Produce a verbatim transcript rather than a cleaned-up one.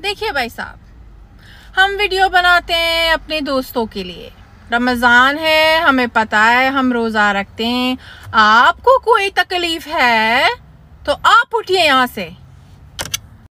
देखिए भाई साहब, हम वीडियो बनाते हैं अपने दोस्तों के लिए। रमज़ान है, हमें पता है, हम रोज़ा रखते हैं। आपको कोई तकलीफ है तो आप उठिए यहाँ से।